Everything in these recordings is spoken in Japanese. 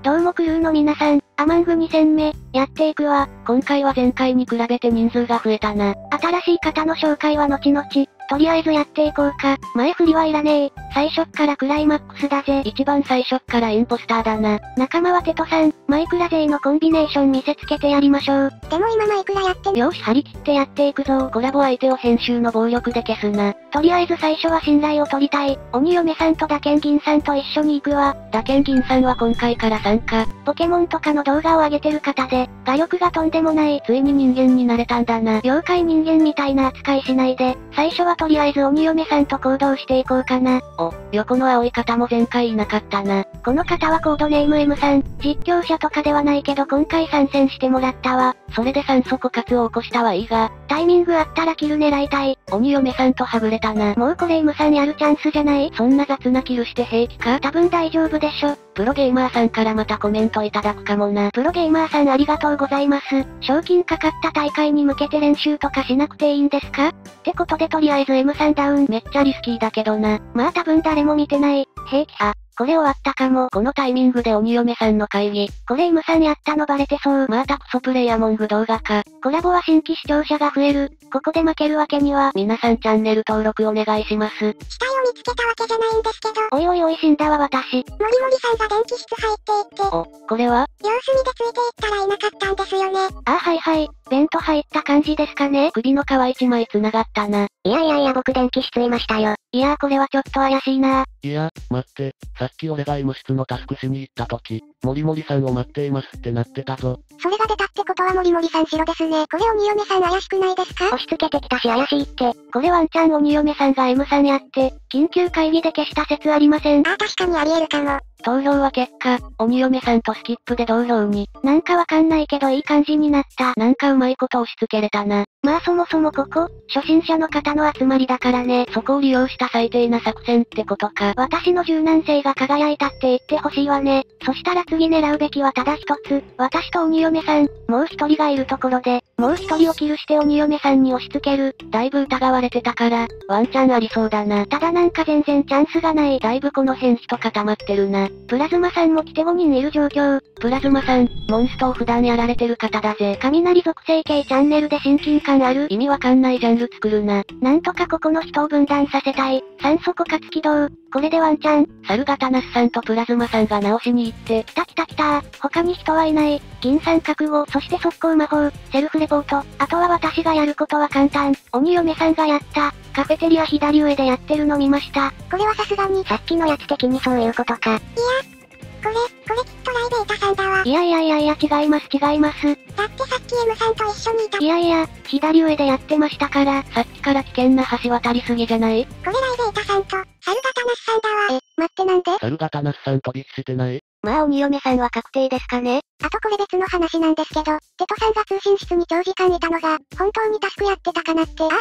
どうもクルーの皆さん、アマング2戦目、やっていくわ。 今回は前回に比べて人数が増えたな。 新しい方の紹介は後々、とりあえずやっていこうか。前振りはいらねえ。最初っからクライマックスだぜ。 一番最初っからインポスターだな。 仲間はテトさん、マイクラ勢のコンビネーション見せつけてやりましょう。 でも今マイクラやってよし張り切ってやっていくぞ。 コラボ相手を編集の暴力で消すな。 とりあえず最初は信頼を取りたい。鬼嫁さんと打剣銀さんと一緒に行くわ。 打剣銀さんは今回から参加。 ポケモンとかの動画を上げてる方で、画力がとんでもない。 ついに人間になれたんだな。 妖怪人間みたいな扱いしないで、最初はとりあえず鬼嫁さんと行動していこうかな。 お、横の青い方も前回いなかったな。 この方はコードネーム M さん。実況者とかではないけど今回参戦してもらったわ。 それで酸素枯渇を起こしたはいいが、 タイミングあったらキル狙いたい。 鬼嫁さんとはぐれたな。 もうこれ M さんやるチャンスじゃない？ そんな雑なキルして平気か？ 多分大丈夫でしょ。 プロゲーマーさんからまたコメントいただくかもな。 プロゲーマーさんありがとうございます。賞金かかった大会に向けて練習とかしなくていいんですか？ってことでとりあえず M さんダウン。 めっちゃリスキーだけどな。 まあ多分誰も見てない。平気。あ、これ終わったかも。 このタイミングで鬼嫁さんの会議。 これ M さんやったのバレてそう。 またクソプレイアモング動画か。 コラボは新規視聴者が増える。ここで負けるわけには。 皆さんチャンネル登録お願いします。 死体を見つけたわけじゃないんですけど。 おいおいおい死んだわ私。 もりもりさんが電気室入っていって。 お、これは様子見でついていったらいなかったんですよね。 あはいはい。ベント入った感じですかね。 首の皮一枚繋がったな。 いや僕電気室いましたよ。 いやーこれはちょっと怪しいな。 いや、待って、さっき俺が医務室のタスクしに行った時、もりもりさんを待っていますってなってたぞ。 それが出たってことはもりもりさん白ですね。これ鬼嫁さん怪しくないですか？押し付けてきたし怪しいって。 これワンチャン鬼嫁さんが M さんやって、緊急会議で消した説ありません？ あ、確かにあり得るかも。 投票は結果、鬼嫁さんとスキップで同票に。 なんかわかんないけどいい感じになった。 なんかうまいこと押し付けれたな。 まあそもそもここ、初心者の方の集まりだからね。 そこを利用した最低な作戦ってことか。 私の柔軟性が輝いたって言ってほしいわね。そしたら次狙うべきはただ一つ。私と鬼嫁さん、もう一人がいるところで、もう一人をキルして鬼嫁さんに押し付ける。 だいぶ疑われてたから、ワンチャンありそうだな。 ただなんか全然チャンスがない。 だいぶこの辺人固まってるな。 プラズマさんも来て5人いる状況。 プラズマさん、モンストを普段やられてる方だぜ。 雷属性系チャンネルで親近感ある。 意味わかんないジャンル作るな。 なんとかここの人を分断させたい。酸素枯渇起動。これでワンチャン。 サルガタナスさんとプラズマさんが直しに行って。 来た来た来た。他に人はいない。銀さん覚悟、そして速攻魔法、セルフレポート。あとは私がやることは簡単。鬼嫁さんがやった。カフェテリア左上でやってるの見ました。 これはさすがにさっきのやつ的にそういうことか。いや、これきっとライベータさんだわ。 いや違います違います。 だってさっき M さんと一緒にいた。 いや、左上でやってましたから。 さっきから危険な橋渡りすぎじゃない？ これライベータさんと、サルガタナスさんだわ。 待ってなんで？ サルガタナスさん飛び火してない？ まあ鬼嫁さんは確定ですかね。 あとこれ別の話なんですけど、テトさんが通信室に長時間いたのが、本当にタスクやってたかなって。あはい、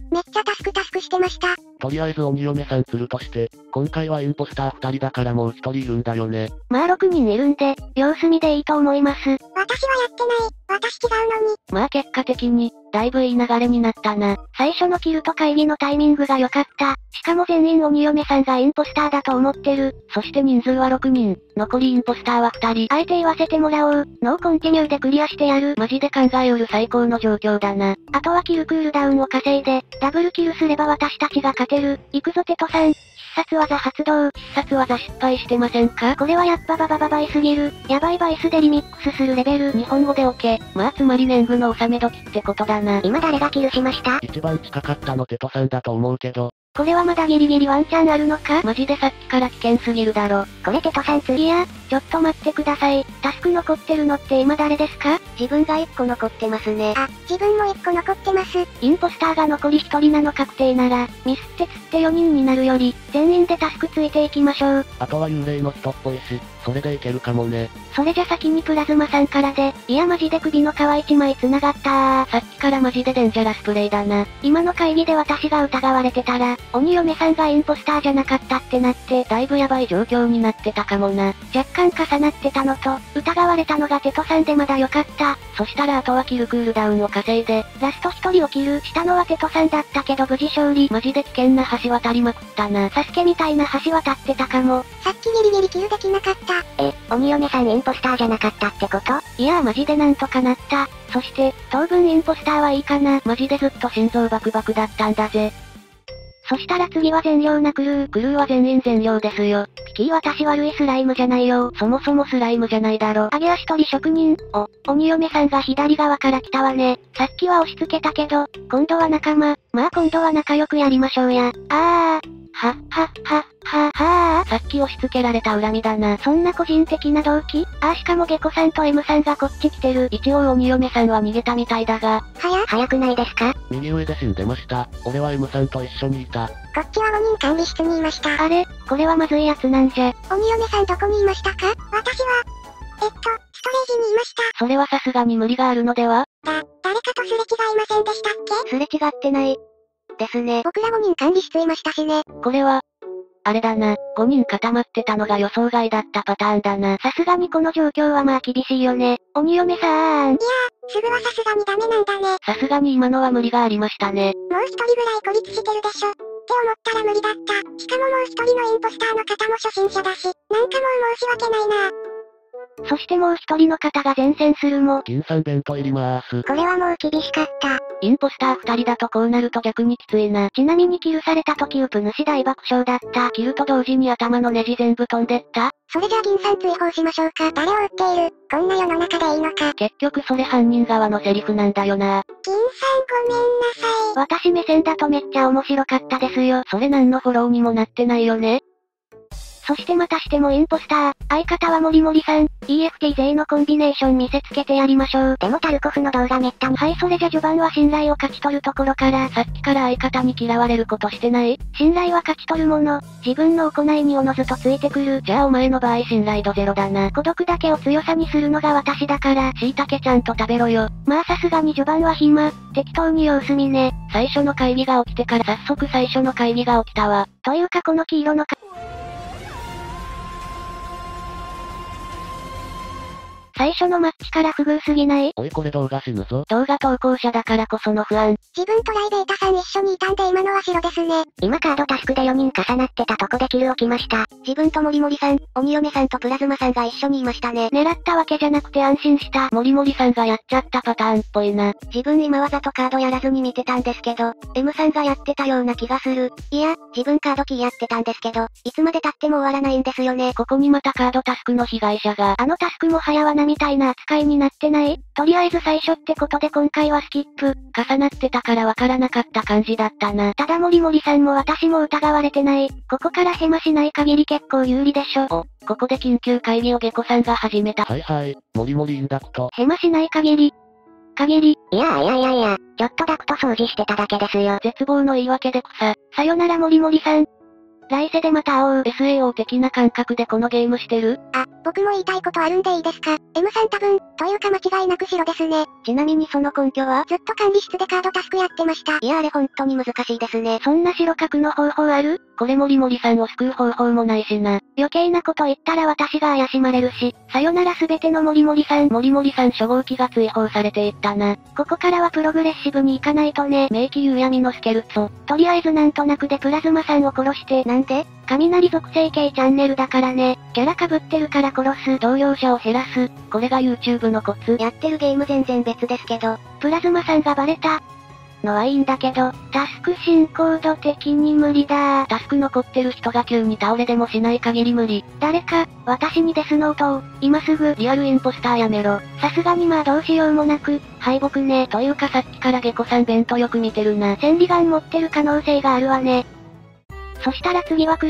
めっちゃタスクしてました。 とりあえず鬼嫁さん釣るとして、今回はインポスター2人だからもう1人いるんだよね。 まあ6人いるんで、様子見でいいと思います。 私はやってない。私違うのに。 まあ結果的に、だいぶいい流れになったな。 最初のキルと会議のタイミングが良かった。しかも全員鬼嫁さんがインポスターだと思ってる。 そして人数は6人。残りインポスターは2人。 あえて言わせてもらおう。ノーコンティニューでクリアしてやる。 マジで考えうる最高の状況だな。 あとはキルクールダウンを稼いで、ダブルキルすれば私たちが勝てる。行くぞテトさん。必殺技発動。 必殺技失敗してませんか？ これはやっぱババイすぎる。やばいバイスでリミックスするレベル。 日本語でオケ。まあつまり年貢の納め時ってことだな。 今誰がキルしました？ 一番近かったのテトさんだと思うけど。 これはまだギリギリワンチャンあるのか？ マジでさっきから危険すぎるだろ。 これテトさんいや、ちょっと待ってください。タスク残ってるのって今誰ですか？ 自分が1個残ってますね。 あ、自分も1個残ってます。 インポスターが残り1人なの確定なら、ミスって釣って4人になるより、全員でタスクついていきましょう。 あとは幽霊の人っぽいし、それでいけるかもね。 それじゃ先にプラズマさんからで、いやマジで首の皮1枚繋がったー。 さっきからマジでデンジャラスプレイだな。 今の会議で私が疑われてたら、 鬼嫁さんがインポスターじゃなかったってなって、 だいぶやばい状況になってたかもな。 若干重なってたのと、疑われたのがテトさんでまだよかった。 そしたらあとはキルクールダウンを稼いで、 ラスト一人をキルしたのはテトさんだったけど無事勝利。 マジで危険な橋渡りまくったな。 サスケみたいな橋渡ってたかも。 さっきギリギリキルできなかった。 鬼嫁さんインポスターじゃなかったってこと？いやーマジでなんとかなった。そして、当分インポスターはいいかな。 マジでずっと心臓バクバクだったんだぜ。 そしたら次は全量なクルー。 クルーは全員全量ですよ。 ピキー私悪いスライムじゃないよ。 そもそもスライムじゃないだろ。 揚げ足取り職人。鬼嫁さんが左側から来たわね。さっきは押し付けたけど、今度は仲間。まあ今度は仲良くやりましょうや。 さっき押し付けられた恨みだな。 そんな個人的な動機？しかもゲコさんと M さんがこっち来てる。 一応鬼嫁さんは逃げたみたいだが。 早くないですか？ 右上で死んでました。俺は M さんと一緒にいた。 こっちは5人管理室にいました。 あれ？これはまずいやつなんじゃ。 鬼嫁さんどこにいましたか？私は、ストレージにいました。 それはさすがに無理があるのでは？ 誰かとすれ違いませんでしたっけ？ すれ違ってない。ですね。 僕ら5人管理室いましたしね。 これは、あれだな。5人固まってたのが予想外だったパターンだな。 さすがにこの状況はまあ厳しいよね。鬼嫁さーん。 いやー、すぐはさすがにダメなんだね。 さすがに今のは無理がありましたね。 もう一人ぐらい孤立してるでしょ。って思ったら無理だった。しかももう一人のインポスターの方も初心者だし、なんかもう申し訳ないな。 そしてもう一人の方が前線するも。 銀さん弁当いりまーす。 これはもう厳しかった。 インポスター2人だとこうなると逆にきついな。 ちなみにキルされた時ウプ主大爆笑だった。 キルと同時に頭のネジ全部飛んでった？ それじゃあ銀さん追放しましょうか。誰を撃っている？こんな世の中でいいのか。 結局それ犯人側のセリフなんだよな。 銀さんごめんなさい。 私目線だとめっちゃ面白かったですよ。 それ何のフォローにもなってないよね。 そしてまたしてもインポスター。相方はモリモリさん。EFTJ のコンビネーション見せつけてやりましょう。 でもタルコフの動画めったに。 はい、それじゃ序盤は信頼を勝ち取るところから。 さっきから相方に嫌われることしてない？ 信頼は勝ち取るもの。自分の行いにおのずとついてくる。 じゃあお前の場合信頼度ゼロだな。 孤独だけを強さにするのが私だから。 椎茸ちゃんと食べろよ。 まあさすがに序盤は暇。適当に様子見ね。 最初の会議が起きてから早速最初の会議が起きたわ。 というかこの黄色の最初のマッチから不遇すぎない？ おいこれ動画死ぬぞ。 動画投稿者だからこその不安。 自分とライベータさん一緒にいたんで今のは白ですね。 今カードタスクで4人重なってたとこでキル起きました。自分とモリモリさん、鬼嫁さんとプラズマさんが一緒にいましたね。狙ったわけじゃなくて安心した。 モリモリさんがやっちゃったパターンっぽいな。 自分今わざとカードやらずに見てたんですけど、M さんがやってたような気がする。いや、自分カードキーやってたんですけど、いつまで経っても終わらないんですよね。 ここにまたカードタスクの被害者が。 あのタスクも早罠みたいな扱いになってない？とりあえず最初ってことで今回はスキップ。 重なってたからわからなかった感じだったな。 ただモリモリさんも私も疑われてない。ここからヘマしない限り結構有利でしょ。 ここで緊急会議をゲコさんが始めた。 はいはい、モリモリインダクト。 ヘマしない限り。 いや、ちょっとダクト掃除してただけですよ。 絶望の言い訳で草。 さよならモリモリさん。来世でまた会おう。 SAO 的な感覚でこのゲームしてる？ 僕も言いたいことあるんでいいですか？ M さん多分、というか間違いなく白ですね。 ちなみにその根拠は？ ずっと管理室でカードタスクやってました。 いやあれ本当に難しいですね。そんな白角の方法ある？ これモリモリさんを救う方法もないしな。 余計なこと言ったら私が怪しまれるし。さよならすべてのモリモリさん。 モリモリさん初号機が追放されていったな。 ここからはプログレッシブに行かないとね。 名機夕闇のスケルツォ。 とりあえずなんとなくでプラズマさんを殺して。 なんで？ 雷属性系チャンネルだからね。キャラ被ってるから殺す。 同業者を減らす。これが YouTube のコツ。 やってるゲーム全然別ですけど。プラズマさんがバレたのはいいんだけど、タスク進行度的に無理だ。 タスク残ってる人が急に倒れでもしない限り無理。 誰か、私にデスノートを、今すぐ。 リアルインポスターやめろ。 さすがにまあどうしようもなく、敗北ね。 というかさっきからゲコさん弁当よく見てるな。 千里眼持ってる可能性があるわね。そしたら次はクルー。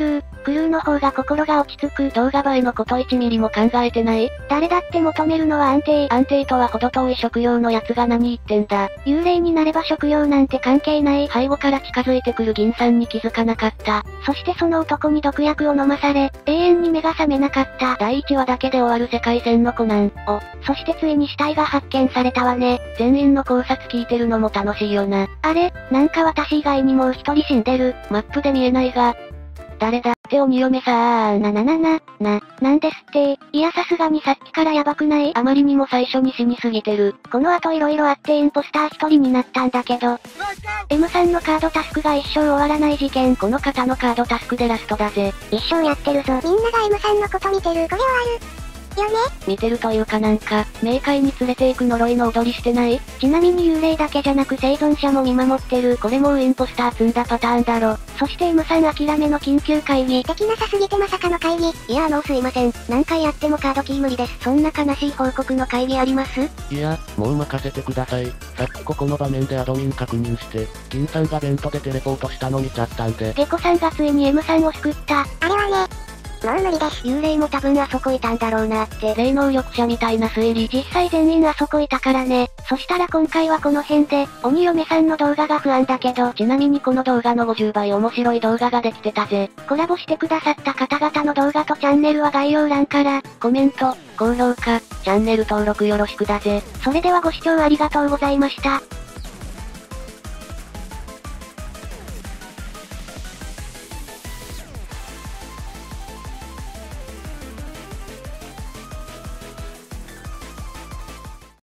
クルーの方が心が落ち着く。 動画映えのこと1ミリも考えてない？ 誰だって求めるのは安定。 安定とは程遠い食用のやつが何言ってんだ。 幽霊になれば食用なんて関係ない。 背後から近づいてくる銀さんに気づかなかった。 そしてその男に毒薬を飲まされ、永遠に目が覚めなかった。 第1話だけで終わる世界線のコナン。 そしてついに死体が発見されたわね。 全員の考察聞いてるのも楽しいよな。 あれ、なんか私以外にもう一人死んでる。 マップで見えないが。誰だって鬼嫁さーん。 なんですって。いやさすがにさっきからやばくない？ あまりにも最初に死にすぎてる。 この後色々あってインポスター一人になったんだけど。M さんのカードタスクが一生終わらない事件。 この方のカードタスクでラストだぜ。 一生やってるぞ。みんなが M さんのこと見てる。これはある。よね？ 見てるというかなんか、冥界に連れて行く呪いの踊りしてない？ ちなみに幽霊だけじゃなく生存者も見守ってる。 これもうインポスター積んだパターンだろ。 そして M さん諦めの緊急会議。 できなさすぎてまさかの会議。 いやすいません。何回やってもカードキー無理です。そんな悲しい報告の会議あります？ いや、もう任せてください。さっきこの場面でアドミン確認して、銀さんがベントでテレポートしたの見ちゃったんで。 ゲコさんがついに M さんを救った。 あれはね、もう無理です。 幽霊も多分あそこいたんだろうなって。 霊能力者みたいな推理。 実際全員あそこいたからね。そしたら今回はこの辺で、鬼嫁さんの動画が不安だけど、 ちなみにこの動画の50倍面白い動画ができてたぜ。 コラボしてくださった方々の動画とチャンネルは概要欄から、 コメント、高評価、チャンネル登録よろしくだぜ。 それではご視聴ありがとうございました。